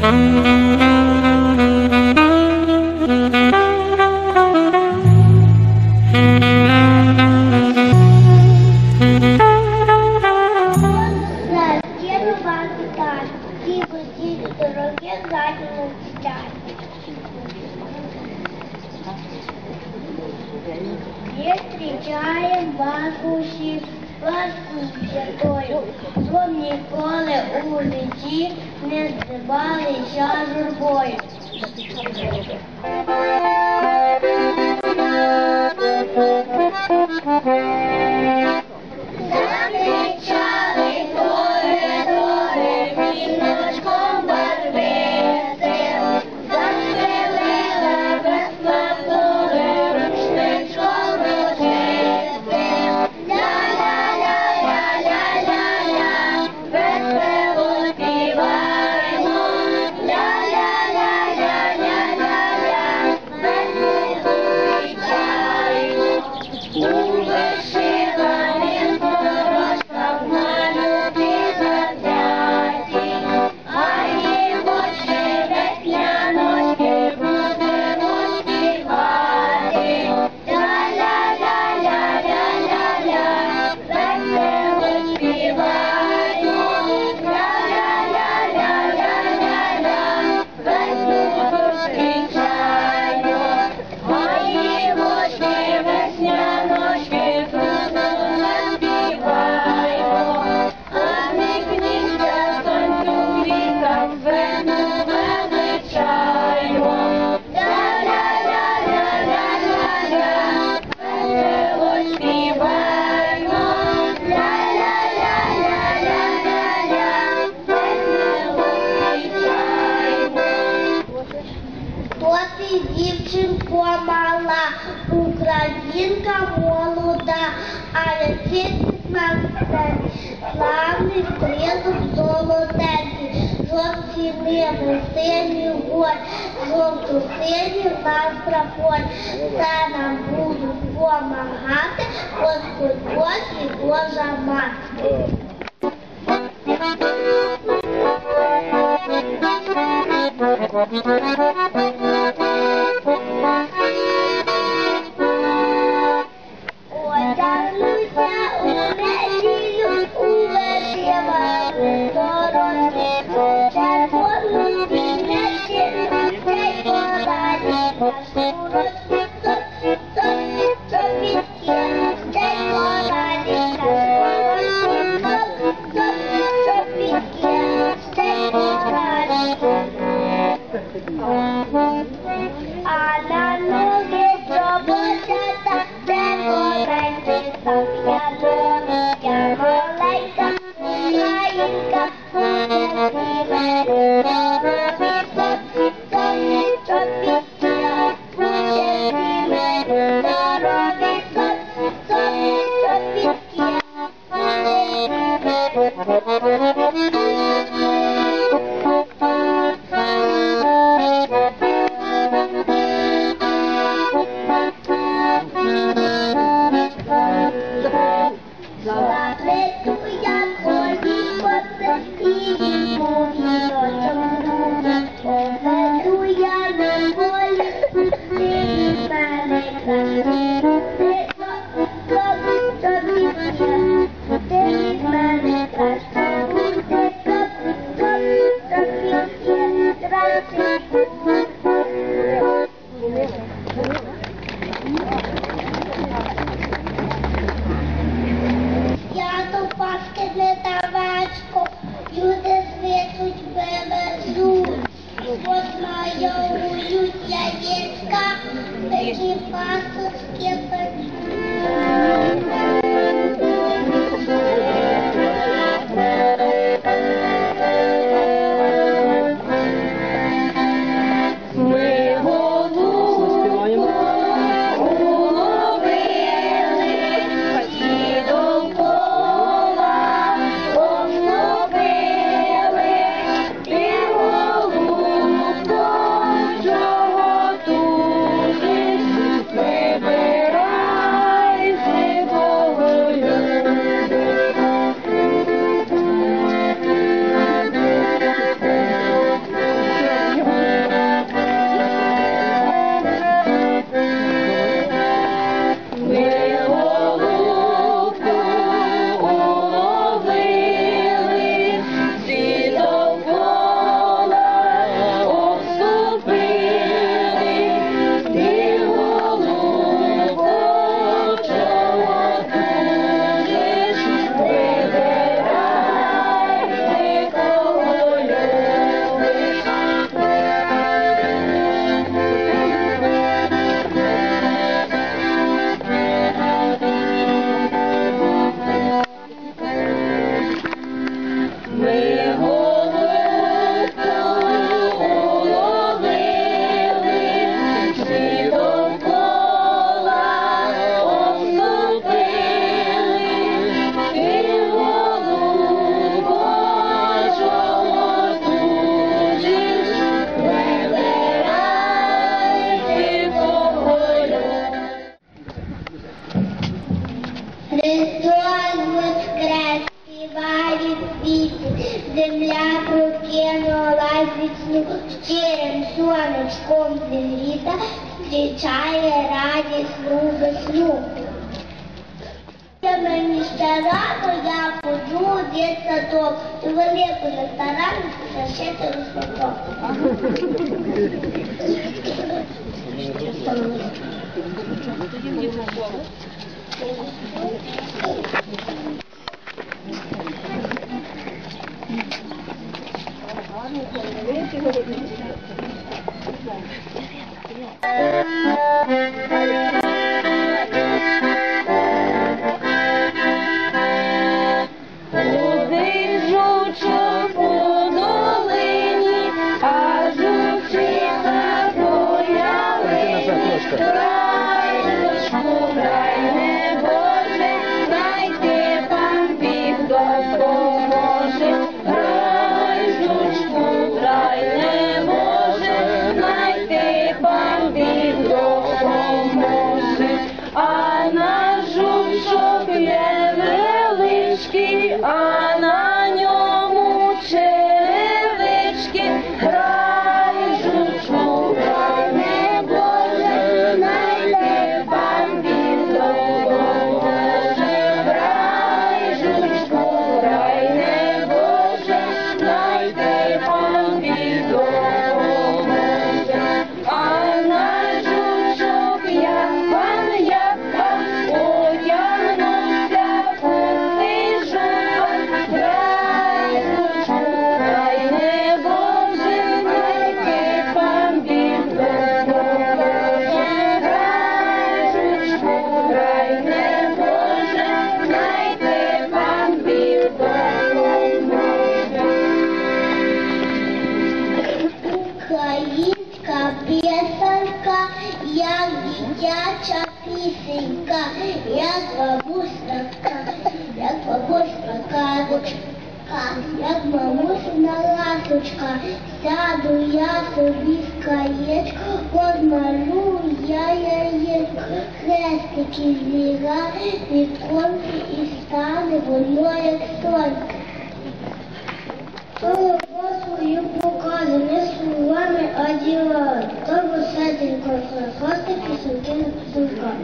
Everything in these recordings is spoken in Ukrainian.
Зустрічаєм вас усіх, вас святою, щоб ніколи у житті не здивалися журбою. Замічали коридори, віночком барвистим, застрелила без натури рушничком рочистим. Ля-ля-ля-ля-ля-ля-ля, весело співаємо. Ля-ля-ля-ля-ля-ля-ля, весело зустрічаємо. У вишиваних дорожках малюки завзяті, а дівочки весняночки будемо співати. Ля-ля-ля-ля-ля-ля-ля, весело співаємо. Ля-ля-ля-ля-ля-ля-ля, весело зустрічаємо. А дівочки весняночки будемо заспіваємо. А ми книжця сонцю квітам вену величаємо. Ля-ля-ля-ля-ля-ля-ля, весело співаємо. Ля-ля-ля-ля-ля-ля-ля, весело зустрічаємо. Хто ти, дівчинко мала, українка молода, але ти нас славний тризуб золотенький, жовті-небо, сині гор, жовто-сині нас прапор. Все нам будуть помагати Господь Бог і Божа Мати. Одягнуся у неділю у вишивану дорозі, червону білечину, цей подалі нашу розпиту, чобітки, цей подалі нашу розпиту, чобітки, цей подалі. А на ноги чоботята, це кореньки, так я маленька, українка, Вибирай. Діно лазить сну, щирим сонечком зігріта, зустрічає радісну весну. Мені ще рано, я ходжу у дитсадок, цю велику нестаранність зашити у святок. А на ньому черевички, грай, жучку, грай, не Боже, знайди пан він допоможе. Грай, жучку, грай, не Боже, знайди пан він допоможе. А на жучок, як пан, одягнувся, українська пісенька, як дитяча пісенька, як бабусина казочка, як мамусина ласочка, сяду я собі в краєчко, розмалюю я яєчко, хрестики зіграє від конки і стане воно як сонце. Слово свою показу не словами, а ділами. Тому серденько хвости пісеньки на пісеньках.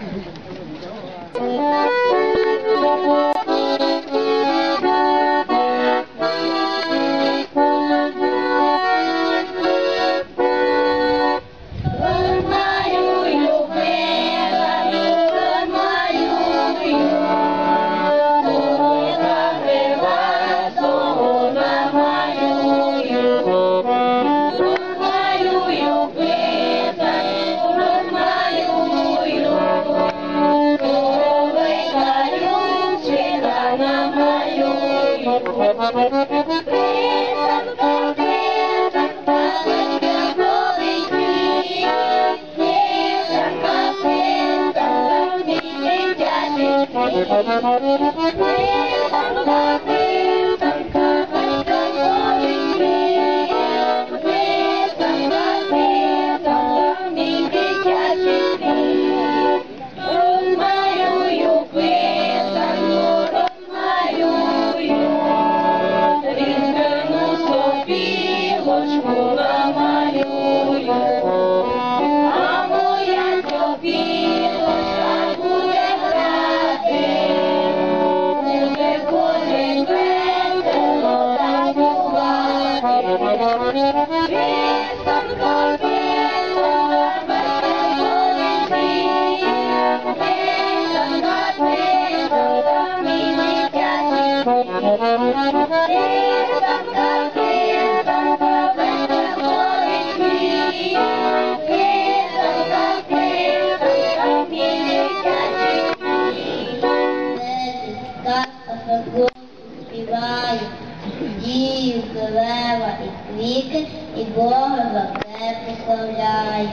Дію, дерева і квіти, і Бога за те прославляю.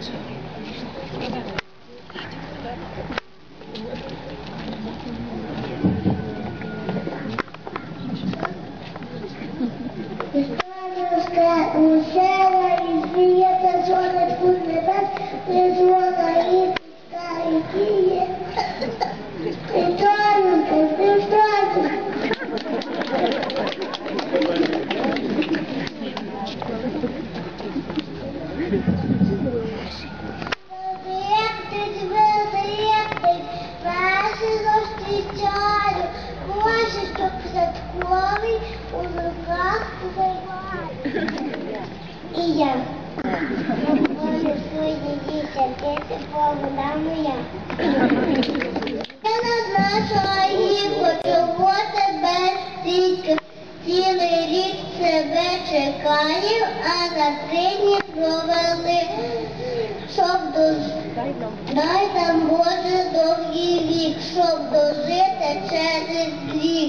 Усела і звіється сонечку з небес, призвона і рікіє. Причаненько, причаненько. я. Вони свої діти, повна моя. Я не знаю, чого тебе стільки. Цілий рік себе чекаю, а на 3 дні провели, дай нам Боже довгий вік, щоб дожити через рік.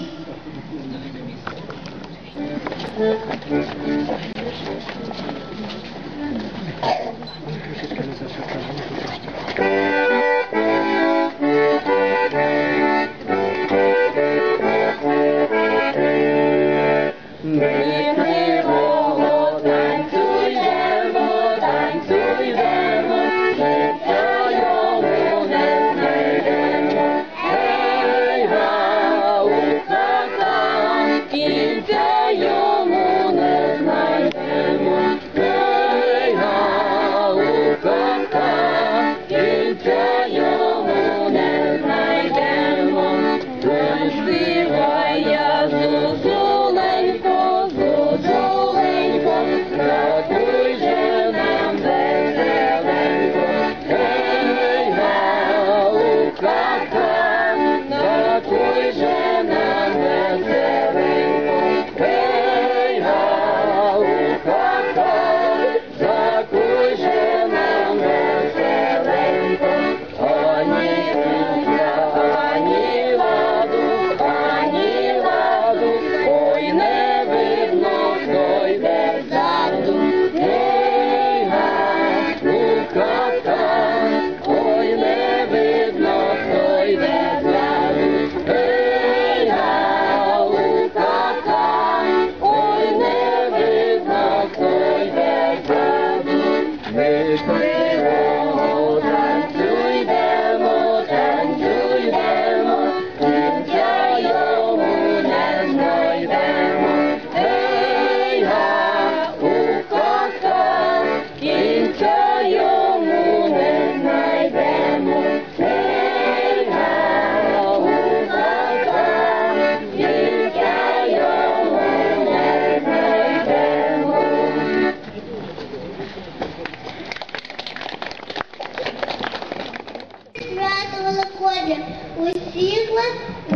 Усіх вас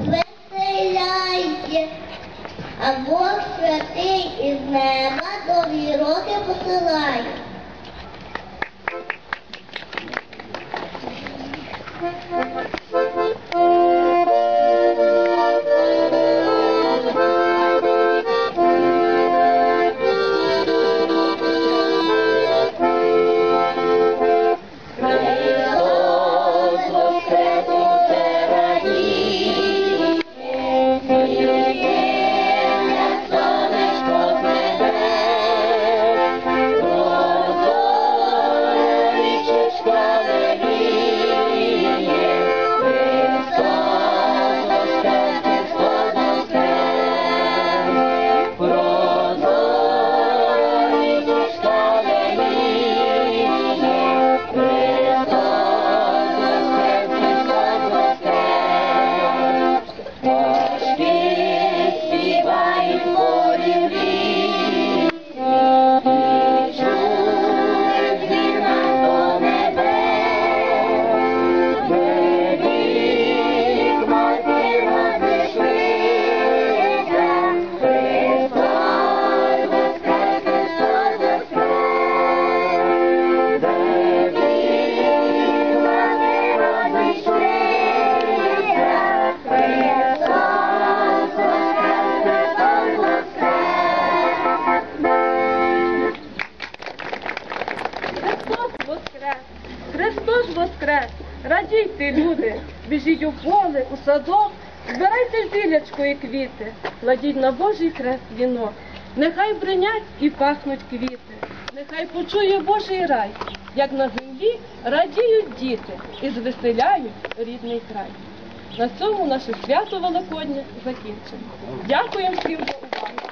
веселяйте, а Бог святий із неба довгі роки посилає. Христос воскрес! Радійте, люди, біжіть у поле, у садок, збирайте зілячко і квіти, кладіть на Божий хрест вінок. Нехай бринять і пахнуть квіти, нехай почує Божий рай, як на землі радіють діти і звеселяють рідний край. На цьому наше свято Великоднє закінчено. Дякуємо всім за увагу.